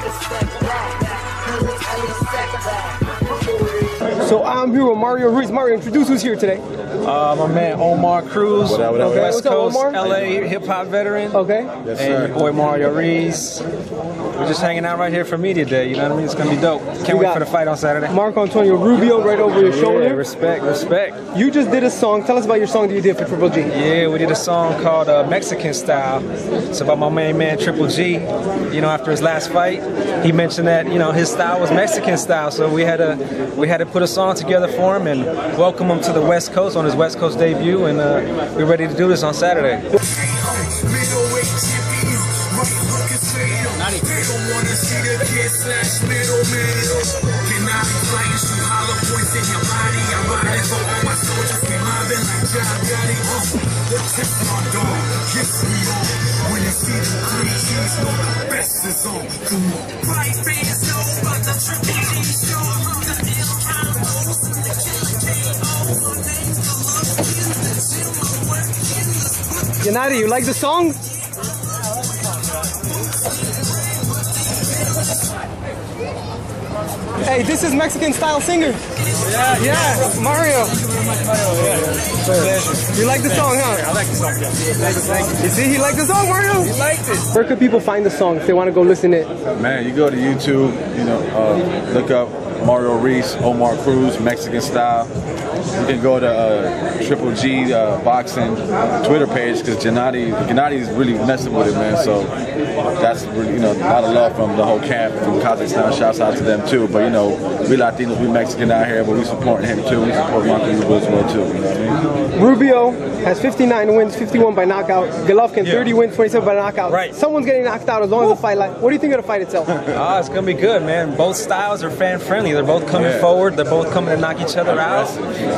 So I'm here with Mario Ruiz. Mario, introduce who's here today. My man Omar, Cruz, West Coast, LA hip-hop veteran. Okay. Yes, and your boy Mario Ruiz. We're just hanging out right here for Media Day, you know what I mean? It's gonna be dope. Can't wait for the fight on Saturday. Marco Antonio Rubio right over your shoulder. Yeah, respect, respect. You just did a song. Tell us about your song that you did for Triple G. Yeah, we did a song called Mexican Style. It's about my main man Triple G. You know, after his last fight, he mentioned that, you know, his style was Mexican style, so we had to put a song together for him and welcome him to the West Coast on his West Coast debut, and we're ready to do this on Saturday. Gennady, you like the song? Hey, this is Mexican style singer. Yeah, Mario. You like the song, huh? I like the song, yeah. You see, he liked the song, Mario? He liked it. Where could people find the song if they want to go listen to it? Man, you go to YouTube, you know, look up Mario Ruiz, Omar Cruz, Mexican Style. You can go to Triple G Boxing Twitter page because Gennady's really messing with it, man. So that's really, you know, a lot of love from the whole camp from Kazakhstan. Shouts out to them too. But you know, we Latinos, we Mexican out here, but we supporting him too. We support Marco Rubio as well too. You know what I mean? Rubio has 59 wins, 51 by knockout. Golovkin 30 wins, 27 by knockout. Right. Someone's getting knocked out as long as the fight. What do you think of the fight itself? It's gonna be good, man. Both styles are fan friendly. They're both coming forward. They're both coming to knock each other out.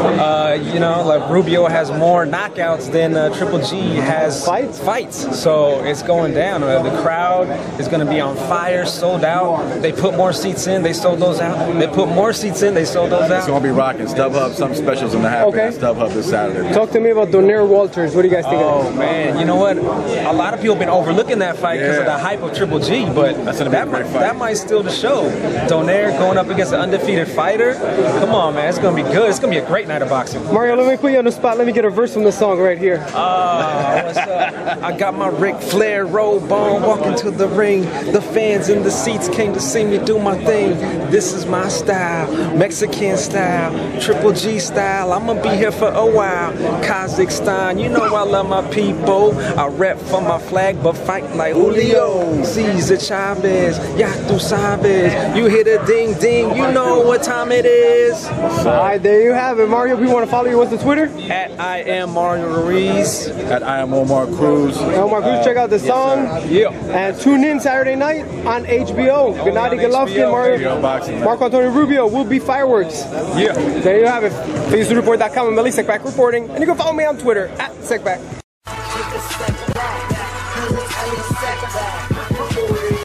You know, like Rubio has more knockouts than Triple G has fights. So it's going down. The crowd is going to be on fire, sold out. They put more seats in, they sold those out. They put more seats in, they sold those out. It's going to be rocking. StubHub, something special is going to happen at StubHub this Saturday. Talk to me about Donaire Walters. What do you guys think of that? Oh, man. You know what? A lot of people have been overlooking that fight because of the hype of Triple G, but that might steal the show. Donaire going up against an undefeated fighter. Come on, man. It's going to be good. It's going to be a great night of boxing. Mario, let me put you on the spot. Let me get a verse from the song right here. What's up? I got my Ric Flair robe on, walking to the ring. The fans in the seats came to see me do my thing. This is my style, Mexican style, Triple G style. I'm gonna be here for a while. Kazakhstan, you know I love my people. I rep for my flag, but fight like Julio. Cesar Chavez, ya tu sabes. You hit a ding ding, you know what time it is. Alright, there you have it, Mario. If we want to follow you, what's the Twitter? At I am Mario Ruiz. At I am Omar Cruz. Omar Cruz, check out the song. Yeah. And tune in Saturday night on HBO. Gennady Golovkin, Marco Antonio Rubio will be fireworks. Yeah. There you have it. FaceReport.com. I'm Melly Sekback reporting. And you can follow me on Twitter at Sekback.